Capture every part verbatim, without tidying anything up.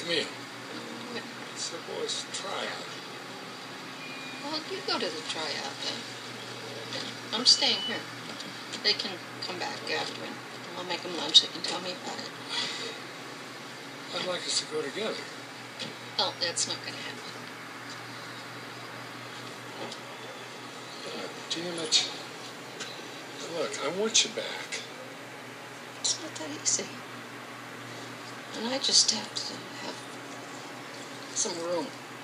Camille, it's the boys' tryout. Well, you go to the tryout then. I'm staying here. They can come back after and I'll make them lunch. They can tell me about it. I'd like us to go together. Oh, that's not going to happen. Oh, damn it. Look, I want you back. It's not that easy. And I just have to have some room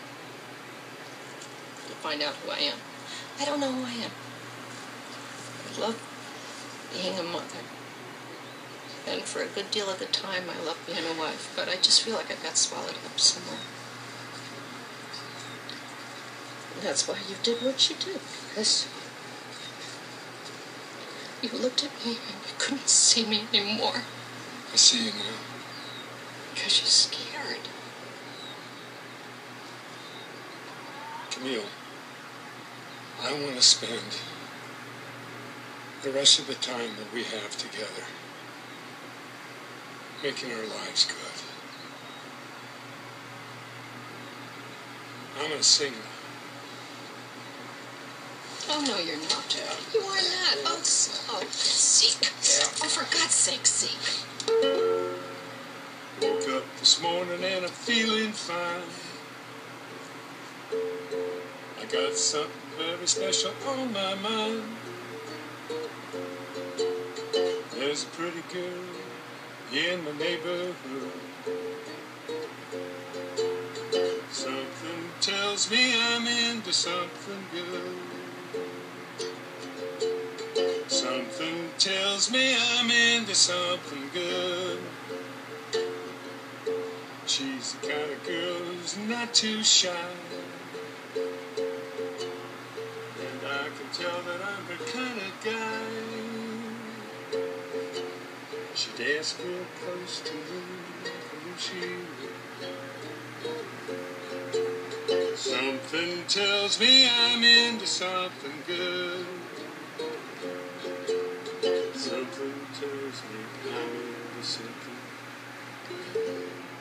to find out who I am. I don't know who I am. I love being a mother. And for a good deal of the time, I love being a wife. But I just feel like I got swallowed up somewhere. And that's why you did what you did. Because you looked at me and you couldn't see me anymore. I see you now. Because you're scared. Camille, I want to spend the rest of the time that we have together making our lives good. I'm a singer. Oh, no, you're not. You are not. Oh, oh, Zeek. Oh, for God's sake, Zeek. Woke up this morning and I'm feeling fine. I got something very special on my mind. There's a pretty girl in my neighborhood. Something tells me I'm into something good. Something tells me I'm into something good. She's the kind of girl who's not too shy. And I can tell that I'm her kind of guy. She'd ask real close to me who she was. Something tells me I'm into something good. Something tells me I'm into something good.